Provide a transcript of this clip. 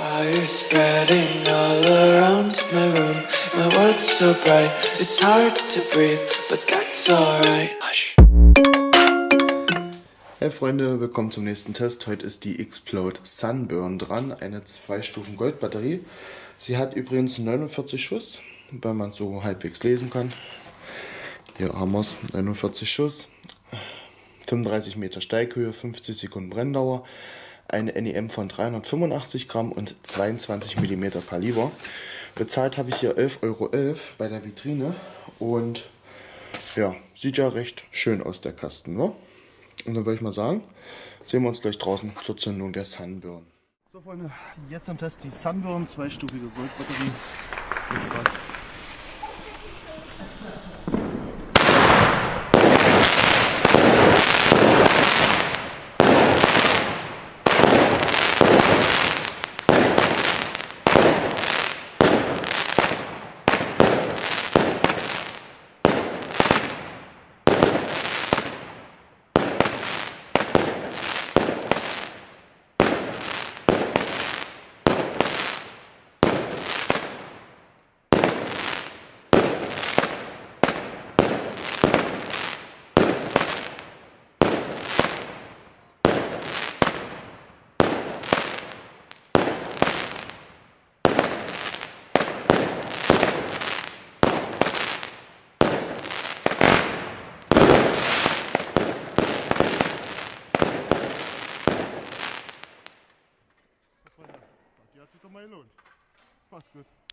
Fire spreading all around my room. My world's so bright, it's hard to breathe, but that's alright. Hush. Hey Freunde, willkommen zum nächsten Test. Heute ist die Xplode Sunburn dran, eine 2-Stufen-Gold-Batterie. Sie hat übrigens 49 Schuss, weil man es so halbwegs lesen kann. Hier haben wir es, 49 Schuss, 35 Meter Steighöhe, 50 Sekunden Brenndauer, eine NEM von 385 Gramm und 22 mm Kaliber. Bezahlt habe ich hier 11,11 € bei der Vitrine und ja, sieht ja recht schön aus, der Kasten, ne? Und dann würde ich mal sagen, sehen wir uns gleich draußen zur Zündung der Sunburn. So Freunde, jetzt am Test die Sunburn, 2-stufige Goldbatterie. Die hat sich doch mal gelohnt. Macht's gut.